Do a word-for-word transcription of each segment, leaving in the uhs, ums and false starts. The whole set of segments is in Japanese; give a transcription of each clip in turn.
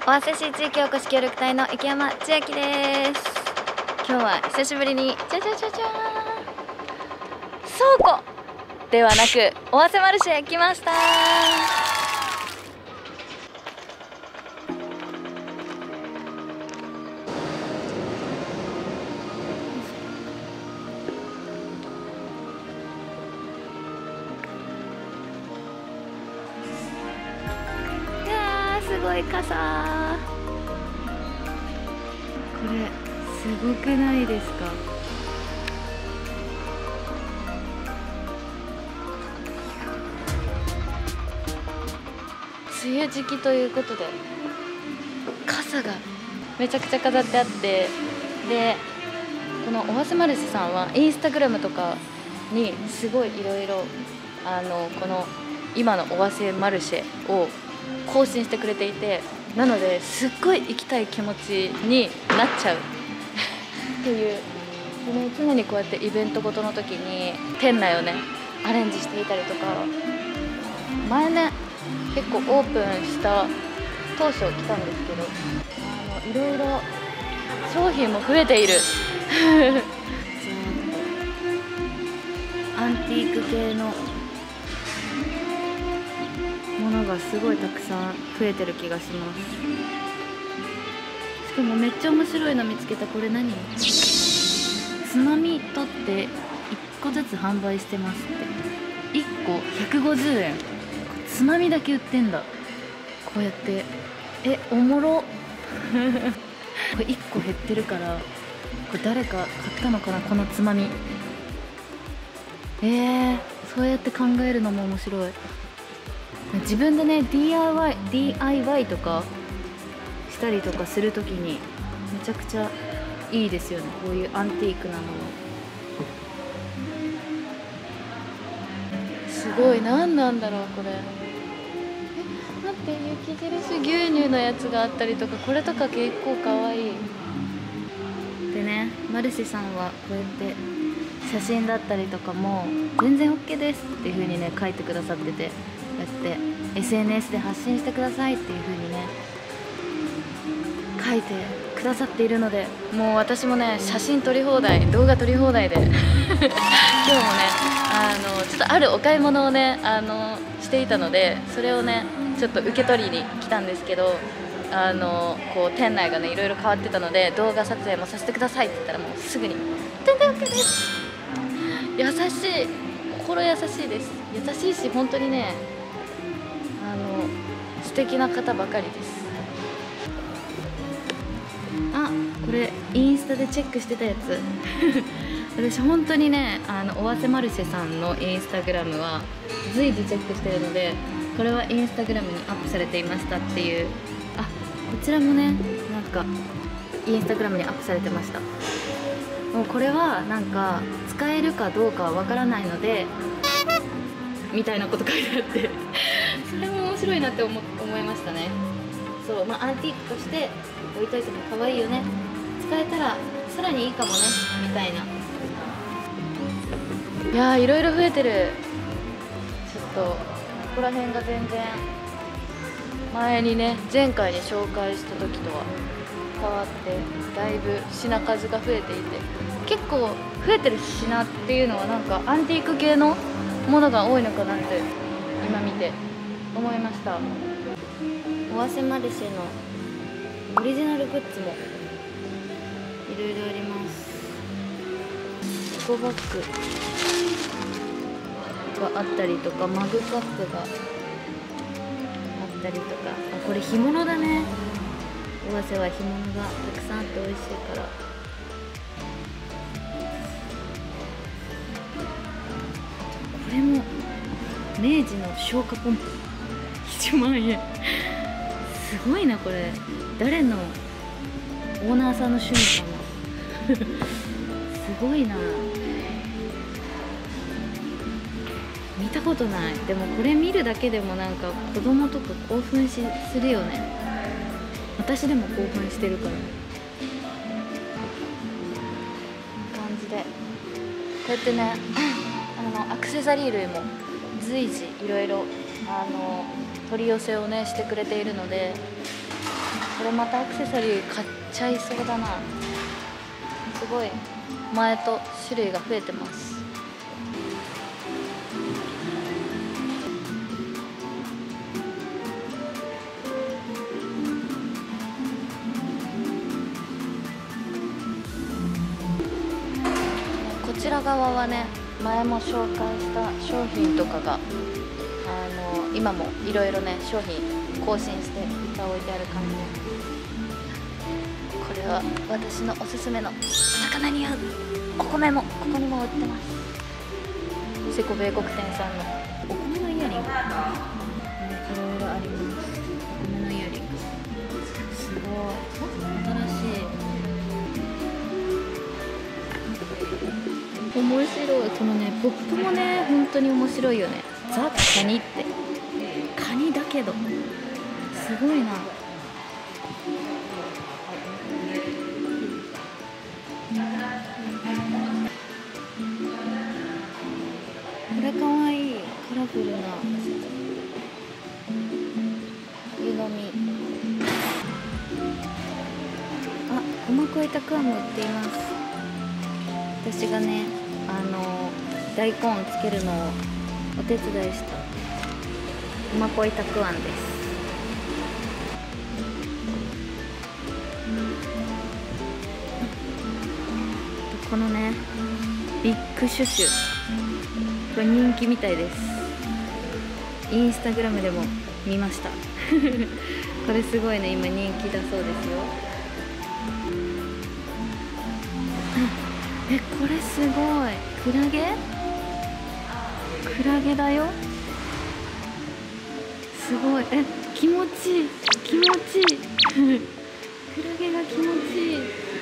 尾鷲市地域おこし協力隊の池山千秋です。今日は久しぶりにじゃじゃじゃじゃーん倉庫ではなく尾鷲マルシェへ来ました。すごい傘、これすごくないですか？梅雨時期ということで傘がめちゃくちゃ飾ってあって、でこの尾鷲マルシェさんはインスタグラムとかにすごいいろいろあのこの今の尾鷲マルシェを更新してくれていて、なのですっごい行きたい気持ちになっちゃうっていう、それ常にこうやってイベントごとの時に店内をねアレンジしていたりとか、前ね結構オープンした当初来たんですけど、あのいろいろ商品も増えているアンティーク系のものがすごいたくさん増えてる気がします。しかもめっちゃ面白いの見つけた。これ何？つまみ取っていっこずつ販売してますって。いっこひゃくごじゅうえん。つまみだけ売ってんだ。こうやって。え、おもろこれいっこ減ってるから、これ誰か買ったのかな、このつまみ。えー、そうやって考えるのも面白い。自分でね ディーアイワイ、ディーアイワイ とかしたりとかするときにめちゃくちゃいいですよね、こういうアンティークなもの。すごい、何なんだろうこれ。え、待って、雪印牛乳のやつがあったりとか、これとか結構かわいい。でね、マルシェさんはこうやって写真だったりとかも全然 OK ですっていう風にね書いてくださってて、こうやって エスエヌエス で発信してくださいっていう風にね書いてくださっているので、もう私もね写真撮り放題、動画撮り放題で今日もねあのちょっとあるお買い物をねあのしていたので、それをねちょっと受け取りに来たんですけど、あのこう店内がねいろいろ変わってたので動画撮影もさせてくださいって言ったら、もうすぐに全然 OK です。優しい、心優しいです。優しいし本当にねあの素敵な方ばかりです。あ、これインスタでチェックしてたやつ私本当にねあの尾鷲マルシェさんのインスタグラムは随時チェックしてるので、これはインスタグラムにアップされていましたっていう、あ、こちらもねなんかインスタグラムにアップされてました。もうこれはなんか使えるかどうかはわからないのでみたいなこと書いてあってそれも面白いなって思思いましたね。そう、まあアンティークとして置いといても可愛いよね、使えたらさらにいいかもねみたいな。いやーいろいろ増えてる。ちょっとここら辺が全然前にね前回に紹介した時とは変わって、だいぶ品数が増えていて、結構増えてる品っていうのはなんかアンティーク系のものが多いのかなって今見て思いました。尾鷲マルシェのオリジナルグッズもいろいろあります。エコバッグがあったりとか、マグカップがあったりとか、あ、これ干物だね。尾鷲は干物がたくさんあって美味しいから。これも明治の消火ポンプいちまんえんすごいな。これ誰のオーナーさんの趣味かなすごいな、見たことない。でもこれ見るだけでもなんか子供とか興奮しするよね。私でも興奮してるから。感じでこうやってねあのアクセサリー類も随時いろいろあの取り寄せをねしてくれているので、 これまたアクセサリー買っちゃいそうだな。すごい前と種類が増えてます。こちら側はね、前も紹介した商品とかがあの今もいろいろね商品更新していっぱい置いてある感じで、これは私のおすすめの魚に合うお米もここにも売ってます。セコ米国店さんのお米のイヤリング、いろいろあります。お米のイヤリングすごい新しい。面白い。このねポップもね本当に面白いよね。ザ・カニってカニだけどすごいな。これかわいい。カラフルな湯飲み。あ、細こいたくあんも売っています。私がねあの大根つけるのをお手伝いした細こいたくあんです。このねビッグシュシュ、これ人気みたいです。インスタグラムでも見ましたこれすごいね今人気だそうですよ。え、これすごい。クラゲクラゲだよ。すごい。え、気持ちいい気持ちいいクラゲが気持ちいい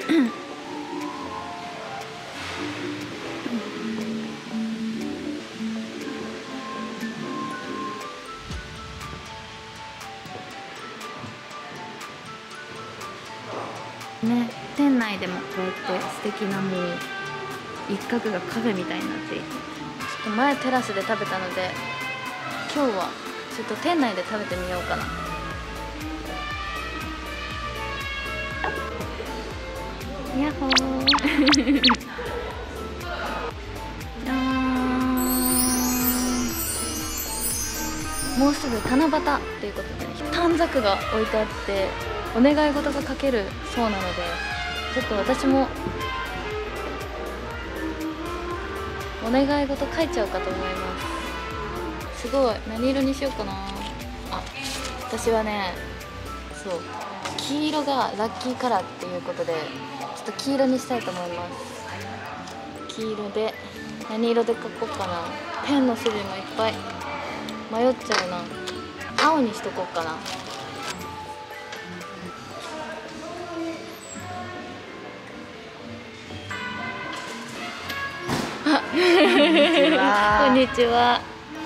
ね、店内でもこうやって素敵なもう一角がカフェみたいになっていて、ちょっと前テラスで食べたので今日はちょっと店内で食べてみようかな。やっほーじゃーん。もうすぐ七夕ということで、ね、短冊が置いてあってお願い事が書けるそうなので、ちょっと私もお願い事書いちゃおうかと思います。すごい。何色にしようかな。あ、私はね、そう黄色がラッキーカラーっていうことでちょっと黄色にしたいと思います。黄色で何色で描こうかな。ペンの種類もいっぱい迷っちゃうな。青にしとこうかな。こんにちは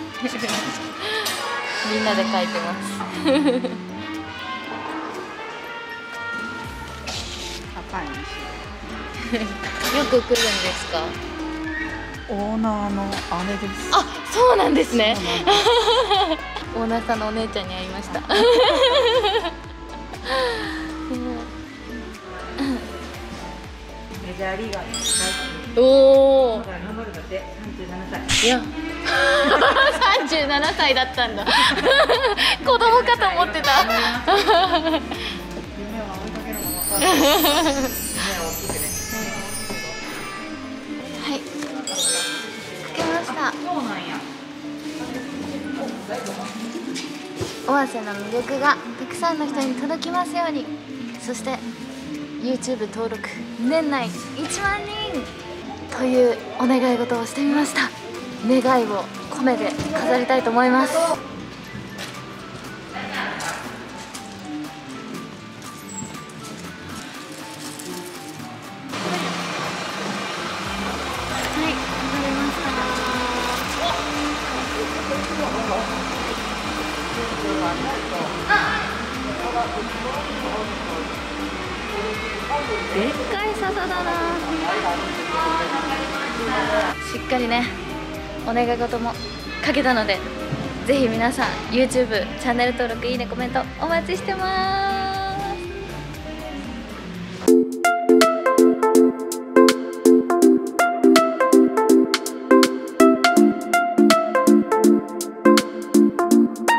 みんなで描いてます赤いにしよく来るんですか？ オーナーの姉です。 あ、そうなんですねオーナーさんのお姉ちゃんに会いましたメジャーリーガーです。 おお。 頑張るだってさんじゅうななさい。 いやさんじゅうななさいだったんだ子供かと思ってた夢は追いかけるものか。夢は大きくね。 はい、書けました。 そうなんや。 尾鷲の魅力がたくさんの人に届きますように。そして YouTube 登録年内いちまんにんというお願い事をしてみました。願いを込めて飾りたいと思います。はい、飾りました。でっかい笹だな。しっかりねお願い事も書けたので、ぜひ皆さん YouTube チャンネル登録、いいね、コメントお待ちしてます。